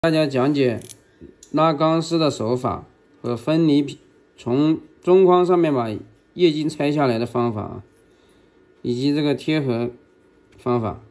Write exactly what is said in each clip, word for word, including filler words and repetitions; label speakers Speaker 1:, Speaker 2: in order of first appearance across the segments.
Speaker 1: 大家讲解拉钢丝的手法和分离从中框上面把液晶拆下来的方法，以及这个贴合方法。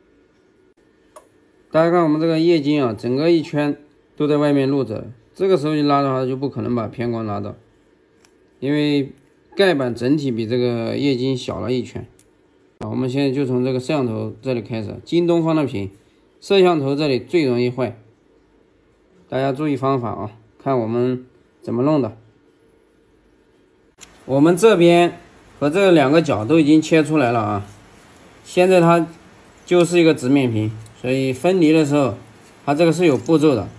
Speaker 1: 大家看我们这个液晶啊，整个一圈都在外面露着，这个时候一拉的话就不可能把偏光拉到，因为盖板整体比这个液晶小了一圈。啊，我们现在就从这个摄像头这里开始，京东方的屏，摄像头这里最容易坏。大家注意方法啊，看我们怎么弄的。我们这边和这两个角都已经切出来了啊，现在它就是一个直面屏，所以分离的时候它这个是有步骤的。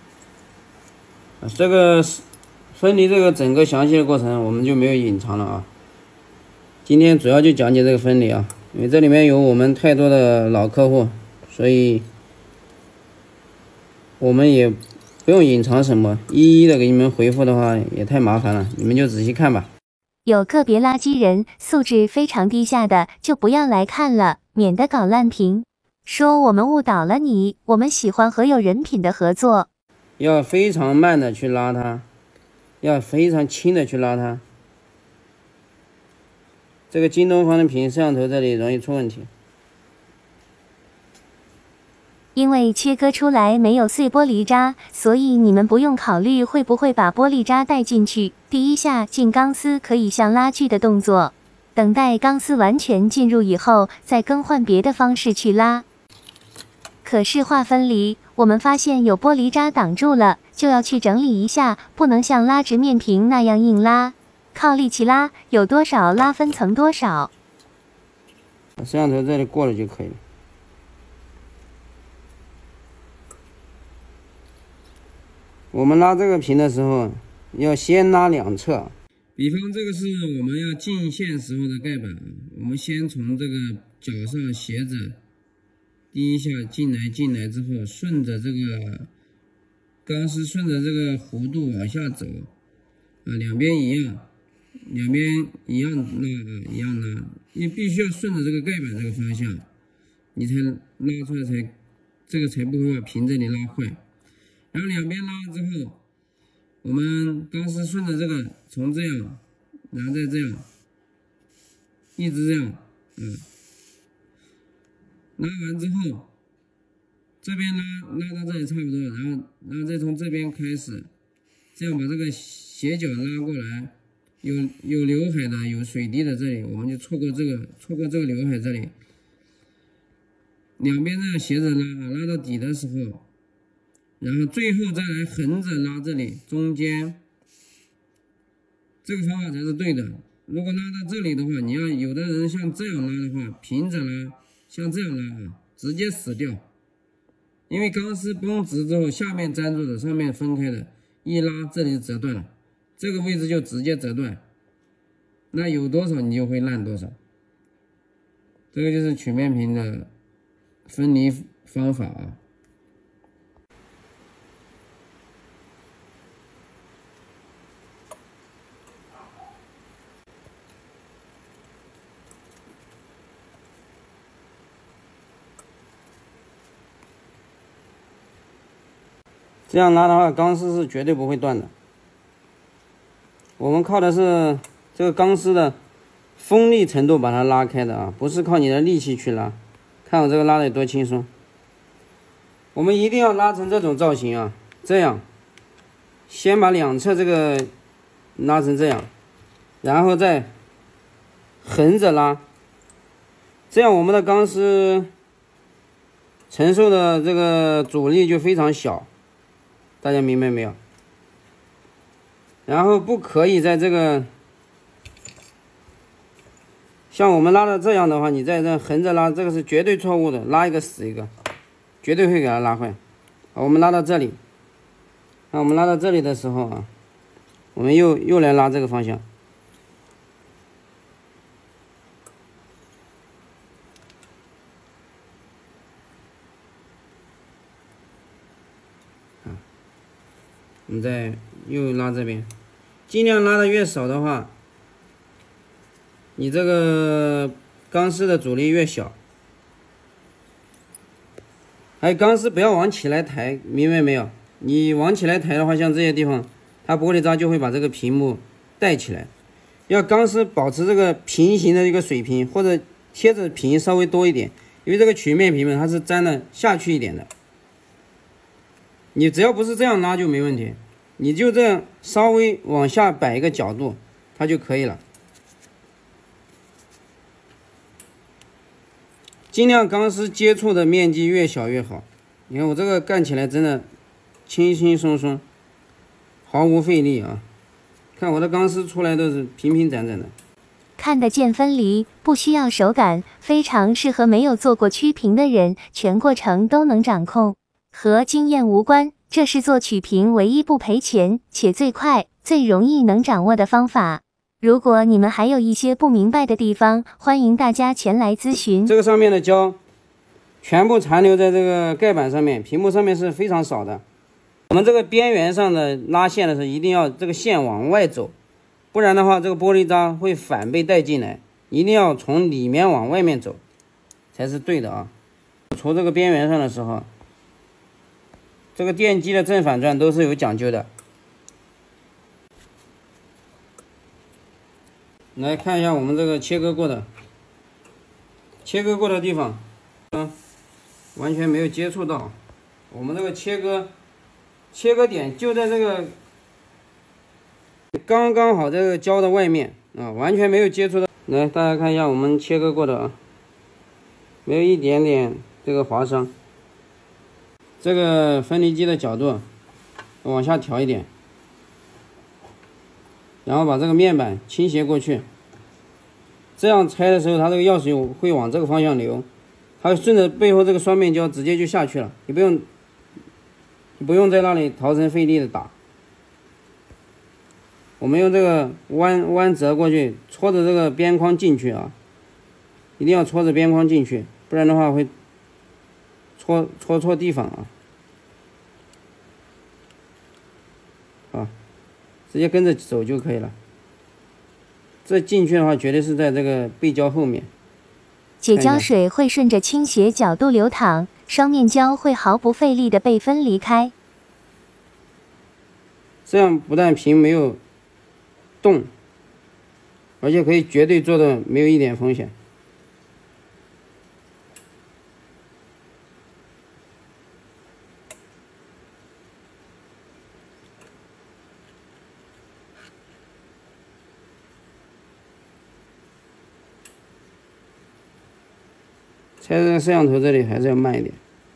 Speaker 1: 这个分离这个整个详细的过程我们就没有隐藏了啊。今天主要就讲解这个分离啊，因为这里面有我们太多的老客户，所以我们也不用隐藏什么，一一的给你们回复的话也太麻烦了，你们就仔细看吧。
Speaker 2: 有个别垃圾人素质非常低下的就不要来看了，免得搞烂屏。说我们误导了你，我们喜欢和有人品的合作。
Speaker 1: 要非常慢的去拉它，要非常轻的去拉它。这个京东方的屏摄像头这里容易出问题。
Speaker 2: 因为切割出来没有碎玻璃渣，所以你们不用考虑会不会把玻璃渣带进去。第一下进钢丝可以像拉锯的动作，等待钢丝完全进入以后，再更换别的方式去拉。可是画分离，我们发现有玻璃渣挡住了，就要去整理一下，不能像拉直面屏那样硬拉，靠力气拉，有多少拉分层多少。
Speaker 1: 摄像头这里过了就可以了。我们拉这个屏的时候，要先拉两侧。比方这个是我们要进线时候的盖板，我们先从这个角上斜着，第一下进来进来之后，顺着这个钢丝顺着这个弧度往下走，啊，两边一样，两边一样拉啊，一样拉，你必须要顺着这个盖板这个方向，你才拉出来才，这个才不会把屏这里拉坏。然后两边拉了之后，我们钢丝顺着这个从这样，然后再这样，一直这样，嗯，拉完之后，这边拉拉到这里差不多，然后然后再从这边开始，这样把这个斜角拉过来，有有刘海的，有水滴的这里，我们就错过这个错过这个刘海这里，两边这样斜着拉，拉到底的时候。然后最后再来横着拉这里中间，这个方法才是对的。如果拉到这里的话，你要有的人像这样拉的话，平着拉，像这样拉啊，直接死掉。因为钢丝绷直之后，下面粘住的，上面分开的，一拉这里就折断了，这个位置就直接折断。那有多少你就会烂多少。这个就是曲面屏的分离方法啊。这样拉的话，钢丝是绝对不会断的。我们靠的是这个钢丝的锋利程度把它拉开的啊，不是靠你的力气去拉。看我这个拉的有多轻松。我们一定要拉成这种造型啊，这样，先把两侧这个拉成这样，然后再横着拉，这样我们的钢丝承受的这个阻力就非常小。大家明白没有？然后不可以在这个像我们拉的这样的话，你在这横着拉，这个是绝对错误的，拉一个死一个，绝对会给它拉坏。好，我们拉到这里，那我们拉到这里的时候啊，我们又又来拉这个方向。我们再又拉这边，尽量拉的越少的话，你这个钢丝的阻力越小。 还有钢丝不要往起来抬，明白没有？你往起来抬的话，像这些地方，它玻璃渣就会把这个屏幕带起来。要钢丝保持这个平行的一个水平，或者贴着屏稍微多一点，因为这个曲面屏幕它是粘的下去一点的。你只要不是这样拉就没问题，你就这样稍微往下摆一个角度，它就可以了。尽量钢丝接触的面积越小越好。你看我这个干起来真的轻轻松松，毫无费力啊！看我的钢丝出来都是平平整整的，
Speaker 2: 看得见分离，不需要手感，非常适合没有做过曲屏的人，全过程都能掌控。和经验无关，这是做曲屏唯一不赔钱且最快、最容易能掌握的方法。如果你们还有一些不明白的地方，欢迎大家前来咨询。
Speaker 1: 这个上面的胶全部残留在这个盖板上面，屏幕上面是非常少的。我们这个边缘上的拉线的时候，一定要这个线往外走，不然的话，这个玻璃渣会反被带进来。一定要从里面往外面走，才是对的啊。除这个边缘上的时候，这个电机的正反转都是有讲究的。来看一下我们这个切割过的，切割过的地方，嗯，完全没有接触到。我们这个切割，切割点就在这个刚刚好这个胶的外面啊，完全没有接触到。来，大家看一下我们切割过的啊，没有一点点这个划伤。这个分离机的角度往下调一点，然后把这个面板倾斜过去，这样拆的时候它这个药水会往这个方向流，它顺着背后这个双面胶直接就下去了，你不用你不用在那里逃生费力的打。我们用这个弯弯折过去，戳着这个边框进去啊，一定要戳着边框进去，不然的话会戳戳错地方啊。啊，直接跟着走就可以了。这进去的话，绝对是在这个背胶后面。
Speaker 2: 解胶水会顺着倾斜角度流淌，双面胶会毫不费力的被分离开。
Speaker 1: 这样不但屏没有动，而且可以绝对做的没有一点风险。拆这个摄像头这里还是要慢一点。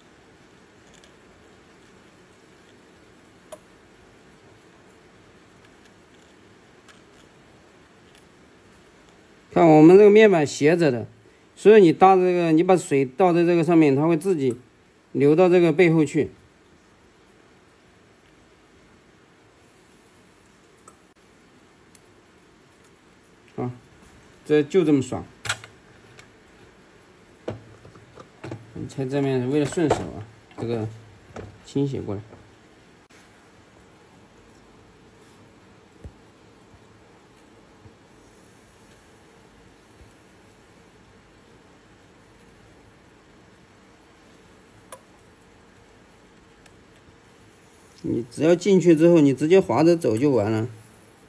Speaker 1: 看我们这个面板斜着的，所以你搭这个，你把水倒在这个上面，它会自己流到这个背后去。啊，这就这么爽。你拆这面是为了顺手啊，这个倾斜过来。你只要进去之后，你直接滑着走就完了。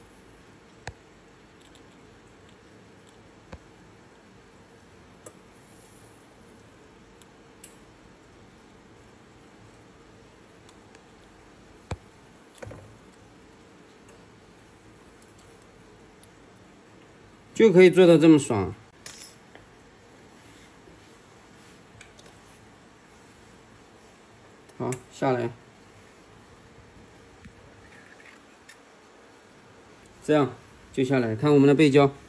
Speaker 1: 就可以做到这么爽。好，下来，这样就下来。看我们的背胶，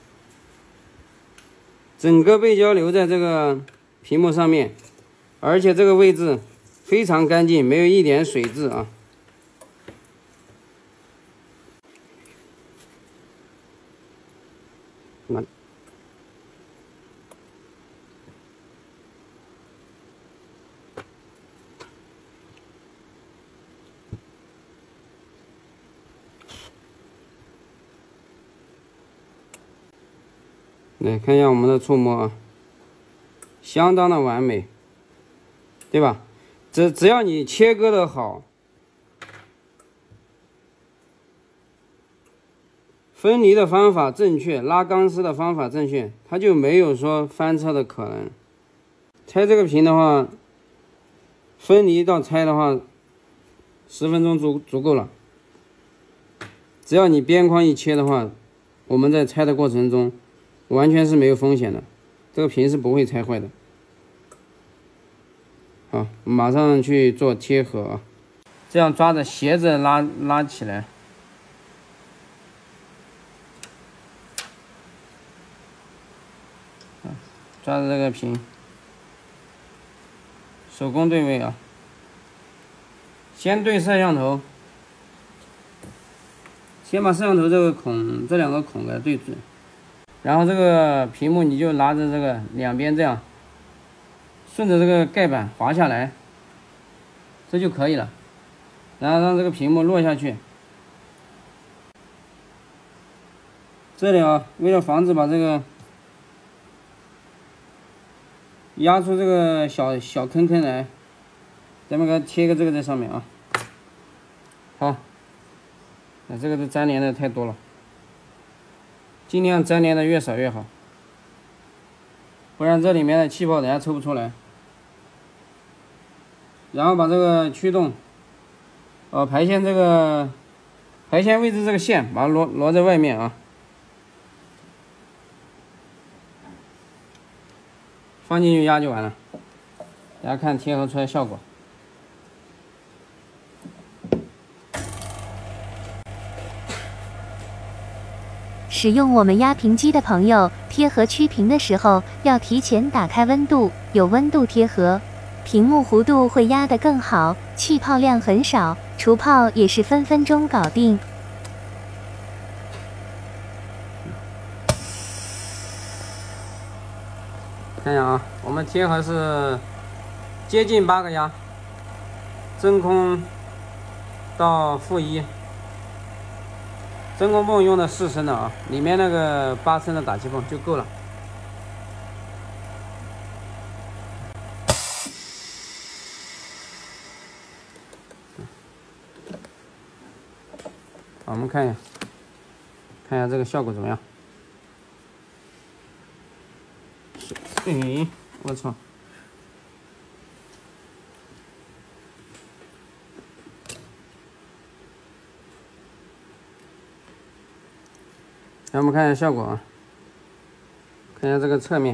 Speaker 1: 整个背胶留在这个屏幕上面，而且这个位置非常干净，没有一点水渍啊。那来看一下我们的触摸啊，相当的完美，对吧？ 只只要你切割的好，分离的方法正确，拉钢丝的方法正确，它就没有说翻车的可能。拆这个屏的话，分离到拆的话，十分钟足足够了。只要你边框一切的话，我们在拆的过程中完全是没有风险的，这个屏是不会拆坏的。好，马上去做贴合啊！这样抓着斜着拉拉起来，抓着这个屏，手工对位啊！先对摄像头，先把摄像头这个孔这两个孔给它对准，然后这个屏幕你就拿着这个两边这样。顺着这个盖板滑下来，这就可以了。然后让这个屏幕落下去。这里啊，为了防止把这个压出这个小小坑坑来，咱们给它贴个这个在上面啊。好，那这个都粘连的太多了，尽量粘连的越少越好，不然这里面的气泡等下抽不出来。然后把这个驱动，呃，排线这个排线位置这个线，把它挪挪在外面啊，放进去压就完了。大家看贴合出来效果。
Speaker 2: 使用我们压屏机的朋友，贴合曲屏的时候要提前打开温度，有温度贴合。屏幕弧度会压得更好，气泡量很少，除泡也是分分钟搞定。
Speaker 1: 看一下啊，我们贴合是接近八个压，真空到负一，真空泵用的四升的啊，里面那个八升的打气泵就够了。好，我们看一下，看一下这个效果怎么样？哎，我操！来，我们看一下效果啊，看一下这个侧面，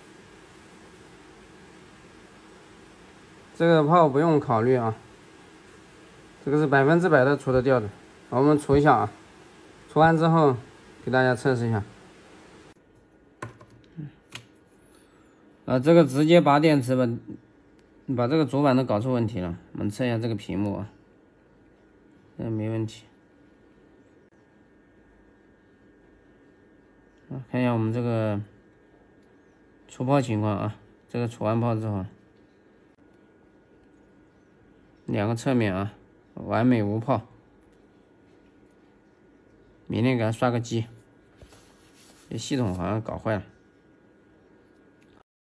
Speaker 1: 这个泡不用考虑啊，这个是百分之百的除得掉的。我们除一下啊，除完之后给大家测试一下。啊，这个直接拔电池吧，把这个主板都搞出问题了。我们测一下这个屏幕啊，这个没问题。啊，看一下我们这个除泡情况啊，这个除完泡之后，两个侧面啊，完美无泡。明天给它刷个机，这系统好像搞坏了。